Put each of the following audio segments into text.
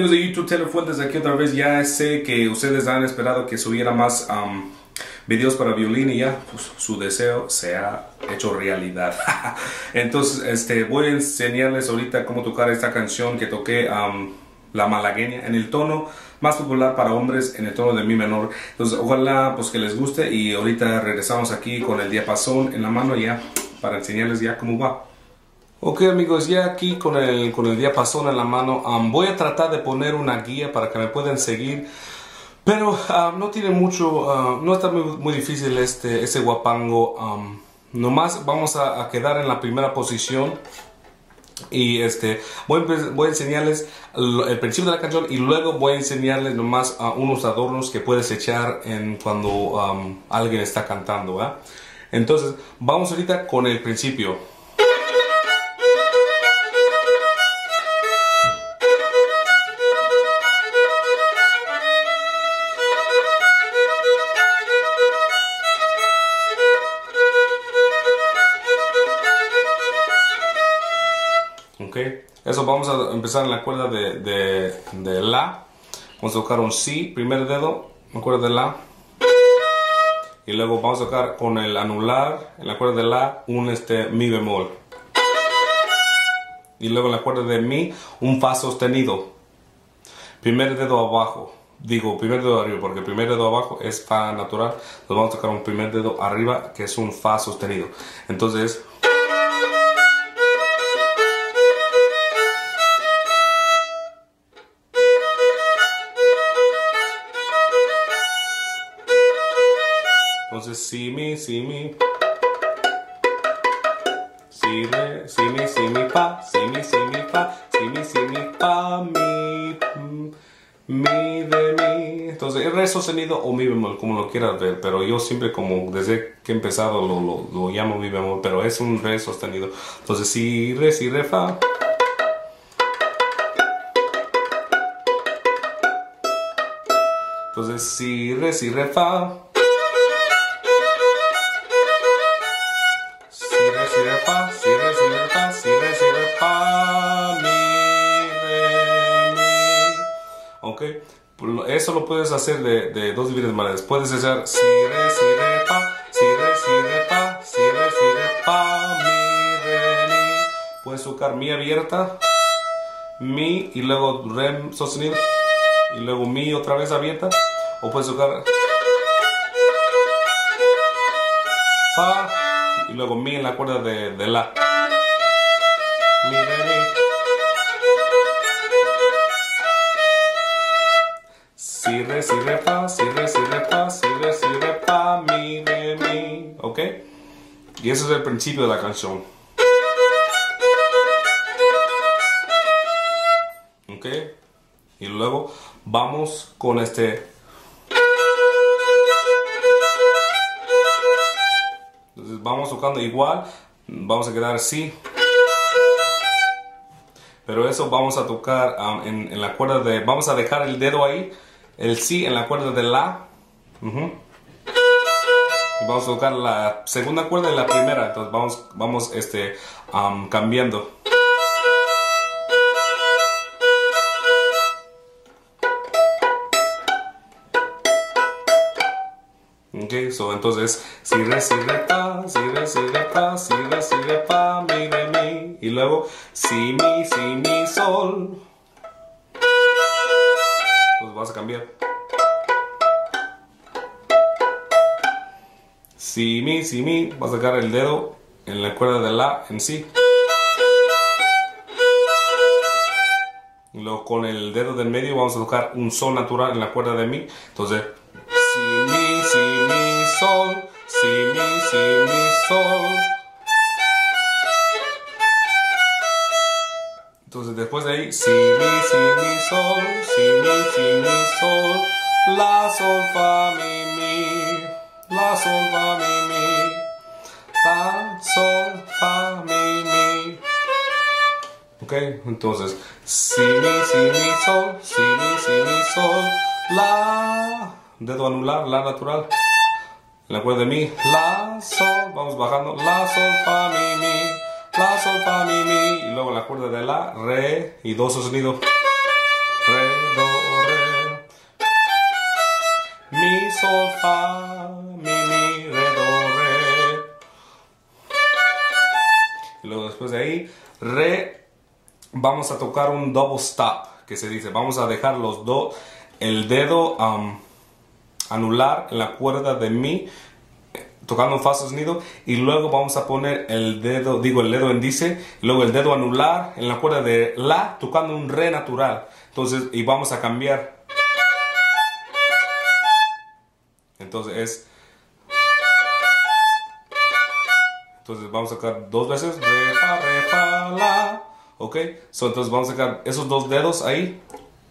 amigos de YouTube? Taylor Fuentes aquí otra vez. Ya sé que ustedes han esperado que subiera más videos para violín y ya pues, su deseo se ha hecho realidad. Entonces voy a enseñarles ahorita cómo tocar esta canción que toqué, la malagueña, en el tono más popular para hombres, en el tono de mi menor. Entonces ojalá pues que les guste, y ahorita regresamos aquí con el diapasón en la mano ya para enseñarles ya cómo va. Ok amigos, ya aquí con el diapasón en la mano, voy a tratar de poner una guía para que me puedan seguir, pero no tiene mucho, no está muy difícil este guapango. Nomás vamos a quedar en la primera posición y voy a enseñarles el principio de la canción, y luego voy a enseñarles nomás unos adornos que puedes echar cuando alguien está cantando, ¿verdad? Entonces vamos ahorita con el principio. Ok, eso vamos a empezar en la cuerda de la. Vamos a tocar un si, primer dedo, en la cuerda de la. Y luego vamos a tocar con el anular, en la cuerda de la, un mi bemol. Y luego en la cuerda de mi, un fa sostenido. Primer dedo abajo. Digo, primer dedo arriba, porque el primer dedo abajo es fa natural. Entonces vamos a tocar un primer dedo arriba, que es un fa sostenido. Entonces... Entonces, si, mi, si, mi. Si, re, si, mi, fa. Si, mi, fa. Si, mi, fa, mi, de, mi. Entonces, el re sostenido o mi bemol, como lo quieras ver. Pero yo siempre, como desde que he empezado, lo llamo mi bemol. Pero es un re sostenido. Entonces, si, re, fa. Entonces, si, re, fa. Si, re, fa, si, re, fa, si, re, fa, mi, re, mi. Ok, eso lo puedes hacer de dos diferentes maneras. Puedes hacer si, re, fa, si, re, fa, si, re, fa, mi, re, mi. Puedes tocar mi abierta, mi y luego re sostenido, y luego mi otra vez abierta. O puedes tocar fa y luego mi en la cuerda de la. Mi, re, mi. Si, re, fa, si, re, fa, si, re, fa, mi, re, mi. ¿Ok? Y ese es el principio de la canción. ¿Ok? Y luego vamos con Entonces vamos tocando igual, vamos a quedar así, pero eso vamos a tocar en la cuerda de, vamos a dejar el dedo ahí, el si en la cuerda de la, y vamos a tocar la segunda cuerda y la primera. Entonces vamos cambiando. Okay, entonces si, re, fa, si, re, fa, si, re, fa, mi, re, mi. Y luego si, mi, sol. Entonces vas a cambiar. Si, mi, vas a sacar el dedo en la cuerda de la en si. Y luego con el dedo del medio vamos a tocar un sol natural en la cuerda de mi. Entonces si, mi, sol, si, mi, sol. Entonces después de ahí, si, mi, sol, si, mi, sol, la, sol, fa, mi, la, sol, fa, mi, la, sol, fa, mi. Ok, entonces, si, mi, sol, si, mi, sol, la, dedo anular, la natural, en la cuerda de mi, la, sol, vamos bajando, la, sol, fa, mi, la, sol, fa, mi, y luego la cuerda de la, re y do sostenido. re, do, re, mi, sol, fa, mi, re, do, re. Y luego después de ahí, re, vamos a tocar un double stop, que se dice, vamos a dejar el dedo anular en la cuerda de mi, tocando un fa sostenido, y luego vamos a poner el dedo índice, y luego el dedo anular en la cuerda de la, tocando un re natural. Entonces, y vamos a cambiar. Entonces vamos a sacar dos veces, re, fa, la, ok. Entonces vamos a sacar esos dos dedos ahí,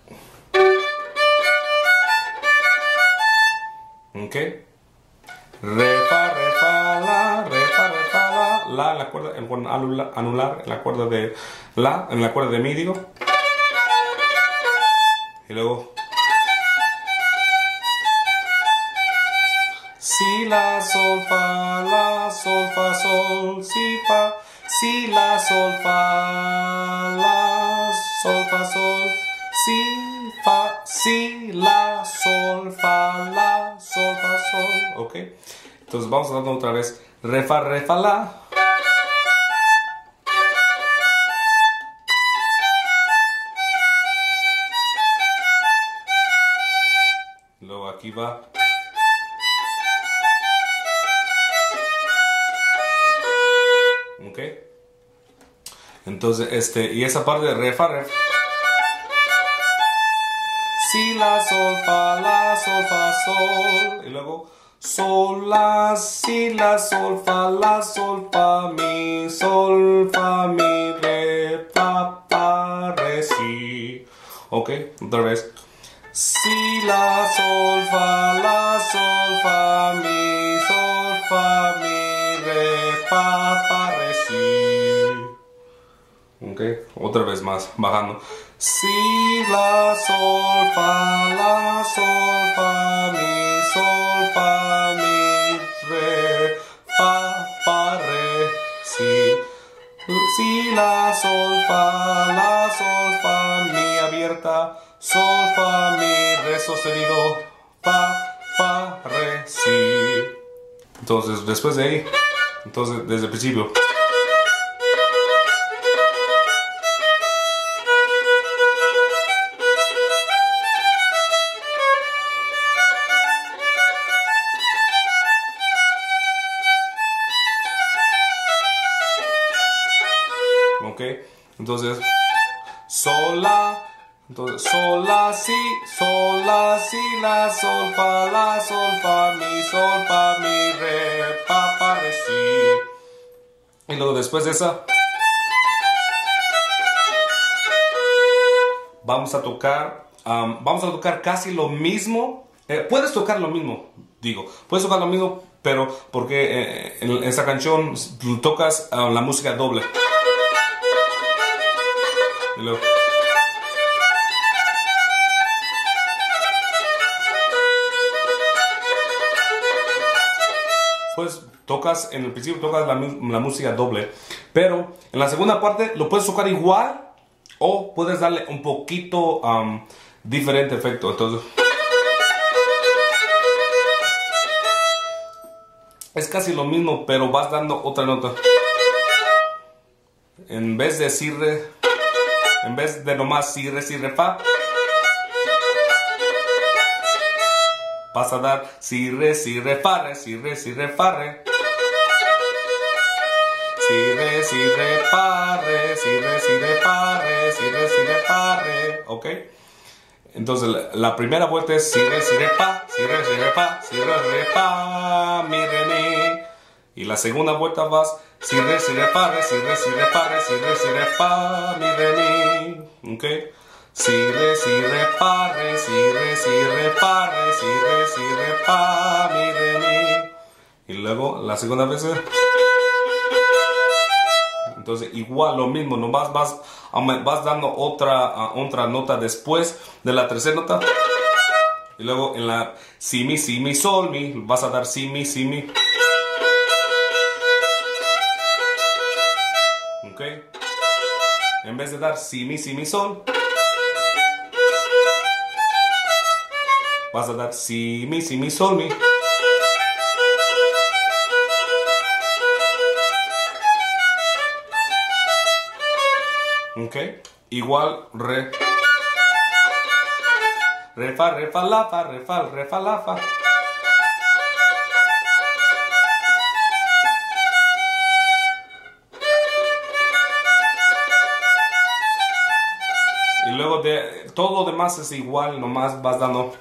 ok. Re, fa, la, re, fa, la en la cuerda, anular en la cuerda de la, en la cuerda de mi, digo. Y luego si, la, sol, fa, sol, si, fa, si, la, sol, fa, sol, si, fa, si, la, sol, fa, sol, ok. Entonces vamos a darlo otra vez, re, fa, la. Luego aquí va. Ok. Entonces, y esa parte de re, fa, si, la, sol, fa, sol. Y luego sol, la, si, la, sol, fa, mi, re, re, si. Ok, otra vez. Si, la, sol, fa, mi, re, re, si. Ok, otra vez más, bajando. Si, la, sol, fa, mi, re, re, si. Si, la, sol, fa, mi abierta, sol, fa, mi, re sostenido, fa, re, si. Entonces, después de ahí, desde el principio. Ok, entonces sol, la, sol, la, si, la, sol, fa, mi, re, re, si. Y luego después de esa vamos a tocar casi lo mismo. Puedes tocar lo mismo, puedes tocar lo mismo, pero porque en esa canción tocas la música doble. Y luego, pues en el principio tocas la música doble, pero en la segunda parte lo puedes tocar igual o puedes darle un poquito diferente efecto. Entonces es casi lo mismo, pero vas dando otra nota. En vez de nomás si, re, fa, vas a dar si, re, fa, re, si, re, fa, re. Si, re, fa, re, si, re, fa, re, si, re, fa, re. Ok. Entonces la primera vuelta es si, re, fa, si, re, fa, si, re, fa, mi, re, mi. Y la segunda vuelta vas si, re, fa, re, si, re, fa, re, si, re, fa, mi, re, mi. Ok. Si, re, fa, re, si, re, fa, re, si, re, fa, mi, re, mi. Y luego la segunda vez. Entonces igual lo mismo, nomás vas dando otra nota después de la tercera nota. Y luego en la si, mi, sol, mi, vas a dar si, mi. Ok. En vez de dar si, mi, sol, vas a dar si, mi, sol, mi. Ok, igual re. Re, fa, la, fa, re, fa, la, fa. Y luego todo lo demás es igual, nomás vas dando.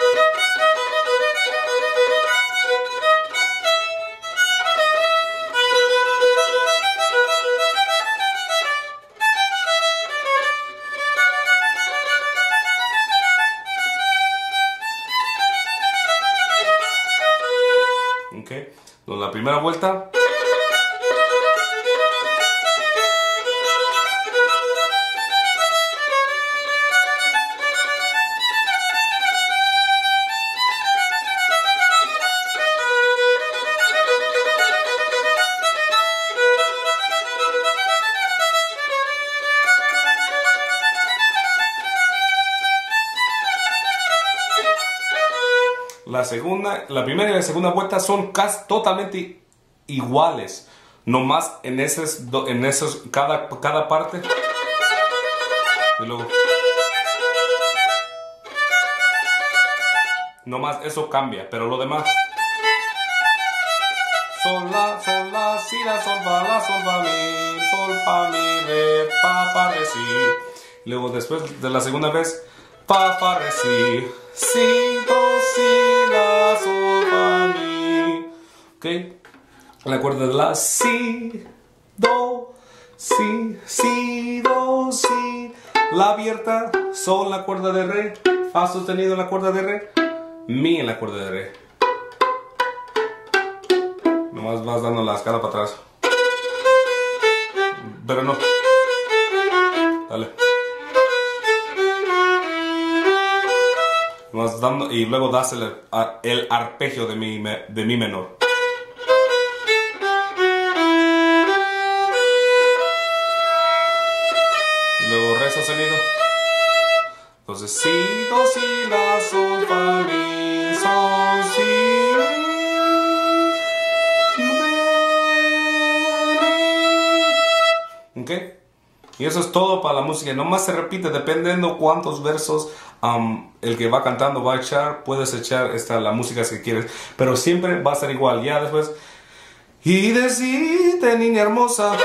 Ok, la primera vuelta. La primera y la segunda vuelta son casi totalmente iguales, nomás en esos cada parte. Y luego, nomás eso cambia, pero lo demás. Sol, la, si, la, sol, fa, mi, re, fa, re, si. Luego después de la segunda vez, fa, re, si, do, si, la, sol, fa, mi. Ok, la cuerda de la si, do, si, do, si. La abierta, sol en la cuerda de re, fa sostenido en la cuerda de re, mi en la cuerda de re. Nomás vas dando la escala para atrás. Pero no. Dale. Nomás dando y luego das el arpegio de mi menor. Y luego re sostenido. Entonces si, do, si, la, sol, fa, mi, sol, si, re, mi. ¿Ok? Y eso es todo para la música. Nomás se repite dependiendo cuántos versos el que va cantando va a echar. Puedes echar la música que quieres, pero siempre va a ser igual. Ya después. Y decirte, niña hermosa.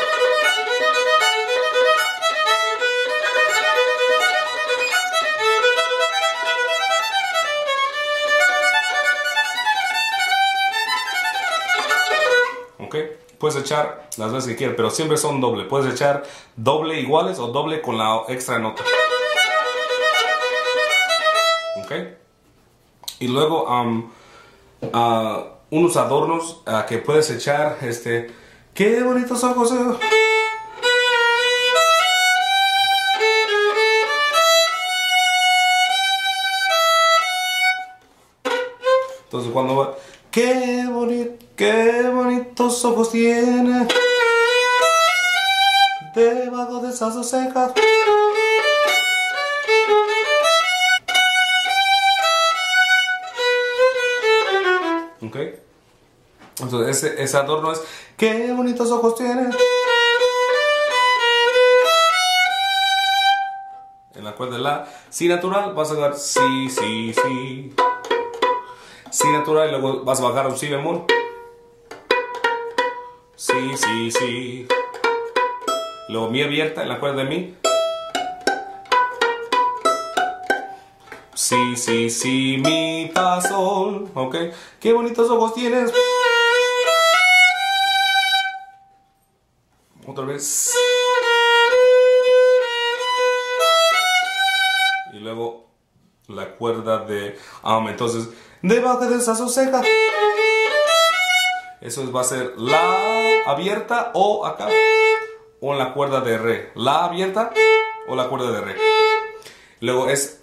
¿Ok? Puedes echar las veces que quieras, pero siempre son doble. Puedes echar doble iguales o doble con la extra nota. ¿Ok? Y luego unos adornos que puedes echar. ¡Qué bonitos ojos! Entonces cuando va... ¡Qué bonitos ojos tiene! Debajo de esas dos cejas. ¿Ok? Entonces ese adorno es... ¡Qué bonitos ojos tiene! En la cuerda de la si natural vas a dar si, si, si. Si natural y luego vas a bajar a un si bemol. Si, si, si. Luego mi abierta en la cuerda de mi. Si, si, si, mi, fa, sol. Ok. Qué bonitos ojos tienes. Otra vez. Y luego la cuerda de entonces debajo de esas dos cejas. Eso va a ser la abierta o acá o en la cuerda de re. La abierta o la cuerda de re. Luego es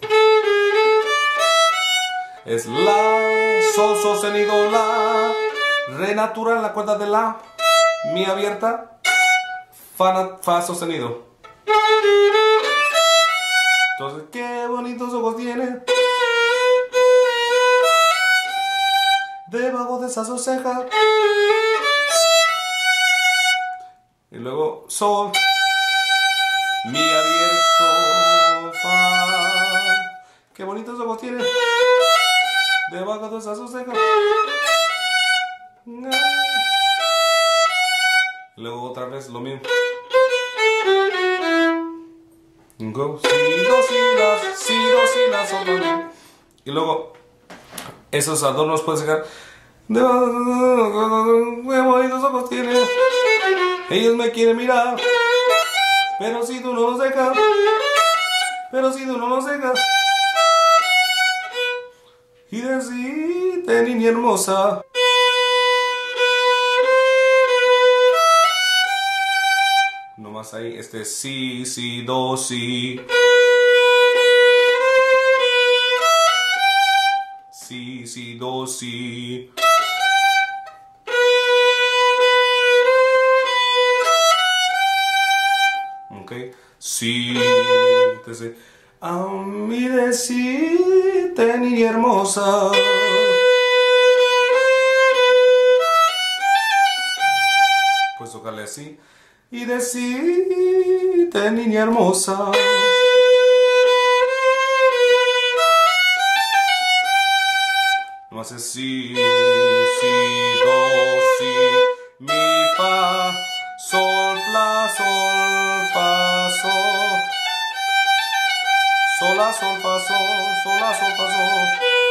la, sol sostenido, la, re natural en la cuerda de la, mi abierta, fa sostenido. Entonces, qué bonitos ojos tiene. debajo de esas dos cejas. Y luego sol, mi abierto, fa. Qué bonitos ojos tiene. Debajo de esas dos cejas. Y luego otra vez lo mismo. Go, si, do, si, la, sol, la, mi. Y luego esos adornos puedes sacar. Qué bonitos ojos tiene. Ellos me quieren mirar, pero si tú no los dejas, y decirte, niña hermosa. Nomás ahí, si, si, do, si. Si, si, do, si. Okay. Sí, entonces, a mí decirte, niña hermosa. Pues tocarle así. Y decirte, niña hermosa. No hace si, si, do, si, mi, fa, sol, la, sol, fa, sol. Sol, la, sol, fa, sol, sol, la, sol, fa, sol.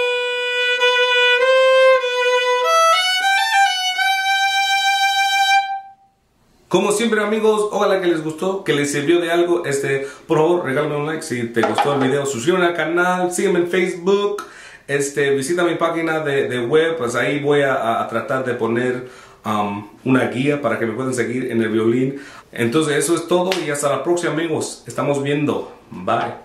Como siempre, amigos, ojalá que les gustó, que les sirvió de algo. Por favor, regálame un like si te gustó el video. Suscríbete al canal, sígueme en Facebook. Visita mi página de web, pues ahí voy a tratar de poner una guía para que me puedan seguir en el violín. Entonces eso es todo y hasta la próxima, amigos. Estamos viendo. Bye.